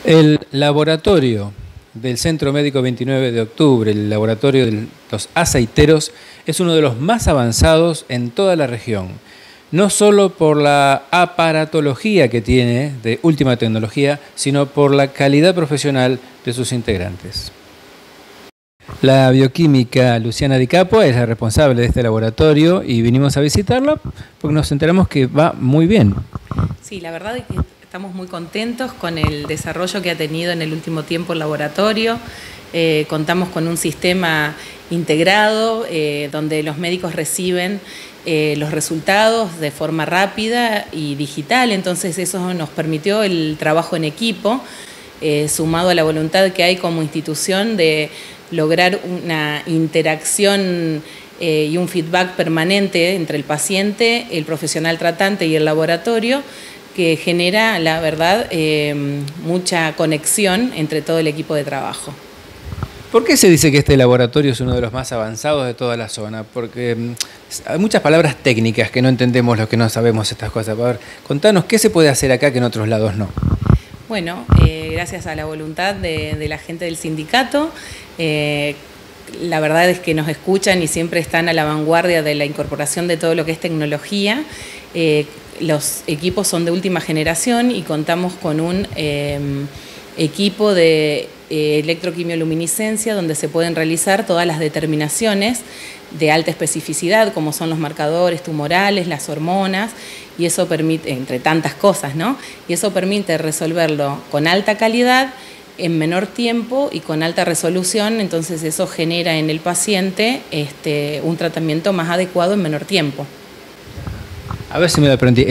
El laboratorio del Centro Médico 29 de Octubre, el laboratorio de los aceiteros, es uno de los más avanzados en toda la región. No solo por la aparatología que tiene de última tecnología, sino por la calidad profesional de sus integrantes. La bioquímica Luciana Di Capua es la responsable de este laboratorio y vinimos a visitarla porque nos enteramos que va muy bien. Sí, la verdad es que estamos muy contentos con el desarrollo que ha tenido en el último tiempo el laboratorio. Contamos con un sistema integrado donde los médicos reciben los resultados de forma rápida y digital, entonces eso nos permitió el trabajo en equipo, sumado a la voluntad que hay como institución de lograr una interacción y un feedback permanente entre el paciente, el profesional tratante y el laboratorio, que genera, la verdad, mucha conexión entre todo el equipo de trabajo. ¿Por qué se dice que este laboratorio es uno de los más avanzados de toda la zona? Porque hay muchas palabras técnicas que no entendemos los que no sabemos estas cosas. A ver, contanos, ¿qué se puede hacer acá que en otros lados no? Bueno, gracias a la voluntad de la gente del sindicato, la verdad es que nos escuchan y siempre están a la vanguardia de la incorporación de todo lo que es tecnología. Los equipos son de última generación y contamos con un equipo de electroquimioluminiscencia donde se pueden realizar todas las determinaciones de alta especificidad, como son los marcadores tumorales, las hormonas, y eso permite, entre tantas cosas, ¿no? Y eso permite resolverlo con alta calidad, en menor tiempo y con alta resolución, entonces eso genera en el paciente un tratamiento más adecuado en menor tiempo. A ver si me lo aprendí.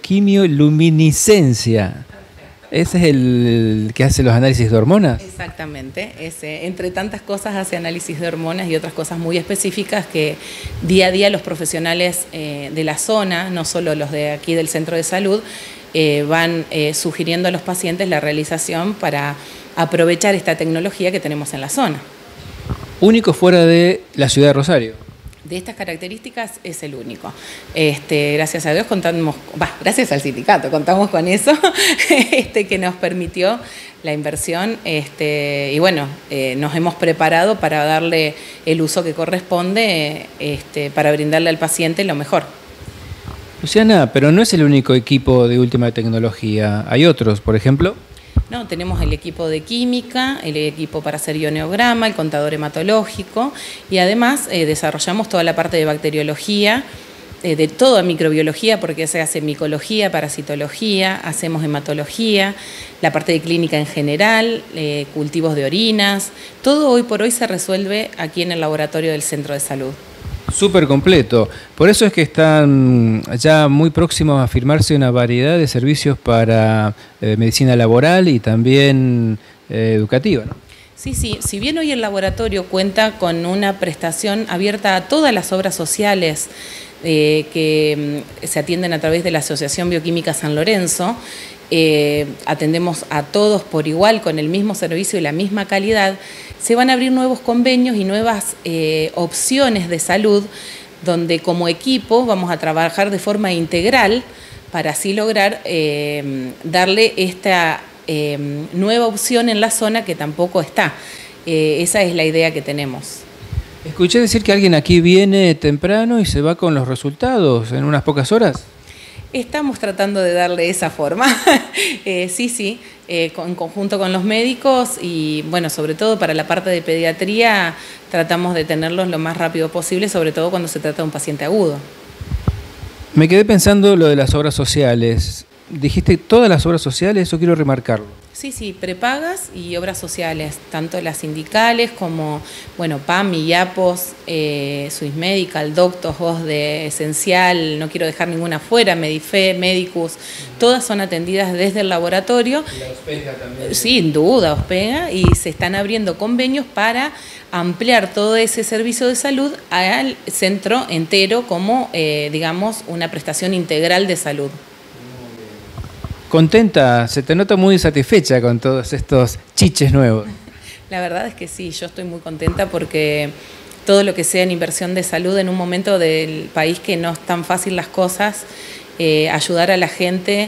Electroquimioluminiscencia. ¿Ese es el que hace los análisis de hormonas? Exactamente. Entre tantas cosas hace análisis de hormonas y otras cosas muy específicas que día a día los profesionales de la zona, no solo los de aquí del centro de salud, van sugiriendo a los pacientes la realización para aprovechar esta tecnología que tenemos en la zona. ¿Único fuera de la ciudad de Rosario? De estas características es el único. Gracias a Dios gracias al sindicato, contamos con eso, que nos permitió la inversión, y bueno, nos hemos preparado para darle el uso que corresponde, para brindarle al paciente lo mejor. Luciana, pero no es el único equipo de última tecnología, ¿hay otros, por ejemplo? No, tenemos el equipo de química, el equipo para hacer ioneograma, el contador hematológico y además desarrollamos toda la parte de bacteriología, de toda microbiología, porque se hace micología, parasitología, hacemos hematología, la parte de clínica en general, cultivos de orinas, todo hoy por hoy se resuelve aquí en el laboratorio del Centro de Salud. Súper completo. Por eso es que están ya muy próximos a firmarse una variedad de servicios para medicina laboral y también educativa, ¿no? Sí, si bien hoy el laboratorio cuenta con una prestación abierta a todas las obras sociales que se atienden a través de la Asociación Bioquímica San Lorenzo, atendemos a todos por igual, con el mismo servicio y la misma calidad, se van a abrir nuevos convenios y nuevas opciones de salud donde como equipo vamos a trabajar de forma integral para así lograr darle esta nueva opción en la zona que tampoco está. Esa es la idea que tenemos. Escuché decir que alguien aquí viene temprano y se va con los resultados en unas pocas horas. Estamos tratando de darle esa forma, sí, en conjunto con los médicos y bueno, sobre todo para la parte de pediatría tratamos de tenerlos lo más rápido posible, sobre todo cuando se trata de un paciente agudo. Me quedé pensando lo de las obras sociales. Dijiste todas las obras sociales, eso quiero remarcarlo. Sí, prepagas y obras sociales, tanto las sindicales como, bueno, PAM, IAPOS, Swiss Medical, Doctos, Voz de Esencial, no quiero dejar ninguna fuera, Medife, Medicus, todas son atendidas desde el laboratorio. La Ospega también. Sin duda, Ospega, y se están abriendo convenios para ampliar todo ese servicio de salud al centro entero como, digamos, una prestación integral de salud. Contenta, se te nota muy satisfecha con todos estos chiches nuevos. La verdad es que sí, yo estoy muy contenta porque todo lo que sea en inversión de salud en un momento del país que no es tan fácil las cosas, ayudar a la gente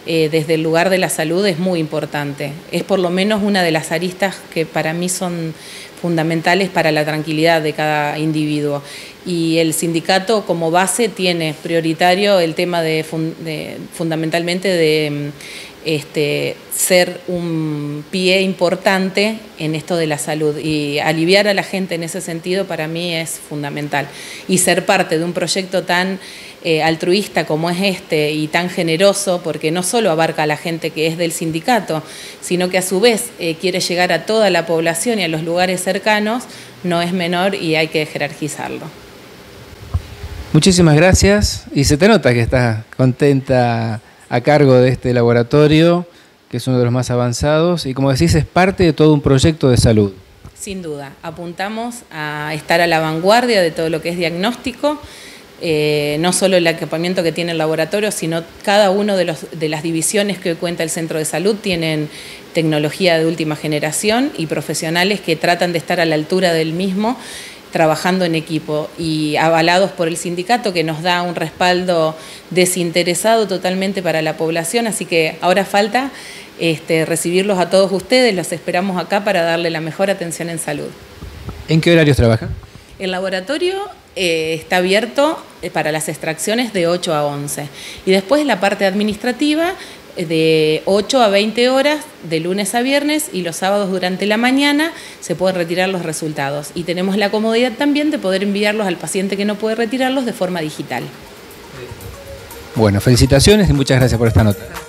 desde el lugar de la salud es muy importante. Es por lo menos una de las aristas que para mí son fundamentales para la tranquilidad de cada individuo. Y el sindicato como base tiene prioritario el tema fundamentalmente de ser un pie importante en esto de la salud, y aliviar a la gente en ese sentido para mí es fundamental. Y ser parte de un proyecto tan altruista como es y tan generoso, porque no solo abarca a la gente que es del sindicato, sino que a su vez quiere llegar a toda la población y a los lugares cercanos, no es menor y hay que jerarquizarlo. Muchísimas gracias, y se te nota que estás contenta a cargo de este laboratorio, que es uno de los más avanzados, y como decís, es parte de todo un proyecto de salud. Sin duda, apuntamos a estar a la vanguardia de todo lo que es diagnóstico, no solo el equipamiento que tiene el laboratorio, sino cada uno de las divisiones que hoy cuenta el centro de salud tienen tecnología de última generación y profesionales que tratan de estar a la altura del mismo, trabajando en equipo y avalados por el sindicato, que nos da un respaldo desinteresado totalmente para la población. Así que ahora falta recibirlos a todos ustedes, los esperamos acá para darle la mejor atención en salud. ¿En qué horarios trabajan? El laboratorio está abierto para las extracciones de 8 a 11 y después la parte administrativa de 8 a 20 horas de lunes a viernes, y los sábados durante la mañana se pueden retirar los resultados, y tenemos la comodidad también de poder enviarlos al paciente que no puede retirarlos de forma digital. Bueno, felicitaciones y muchas gracias por esta nota.